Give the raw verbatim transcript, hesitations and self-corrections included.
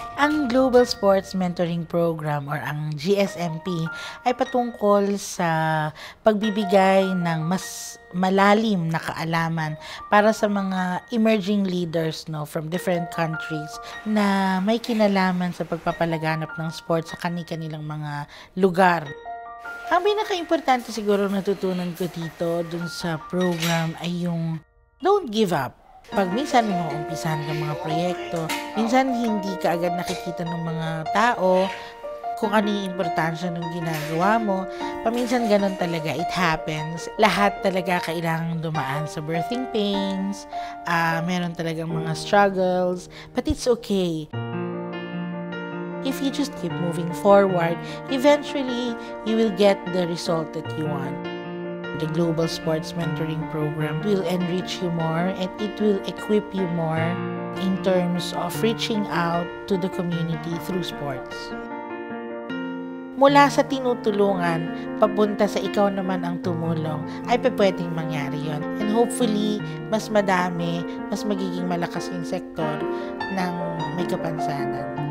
Ang Global Sports Mentoring Program or ang G S M P ay patungkol sa pagbibigay ng mas malalim na kaalaman para sa mga emerging leaders no from different countries na may kinalaman sa pagpapalaganap ng sports sa kani-kanilang mga lugar. Ang pinaka-importante siguro natutunan ko dito dun sa program ay yung don't give up. Pag minsan may mga umpisahan kang mga proyekto, minsan hindi ka agad nakikita ng mga tao kung ano yung importansya ng ginagawa mo. Paminsan ganun talaga, it happens. Lahat talaga kailangang dumaan sa birthing pains, uh, meron talagang mga struggles, but it's okay. If you just keep moving forward, eventually you will get the result that you want. The Global Sports Mentoring Program will enrich you more and it will equip you more in terms of reaching out to the community through sports. Mula sa tinutulungan, papunta sa ikaw naman ang tumulong, ay pwedeng mangyari yon. And hopefully, mas madami, mas magiging malakas yung sektor ng may kapansanan.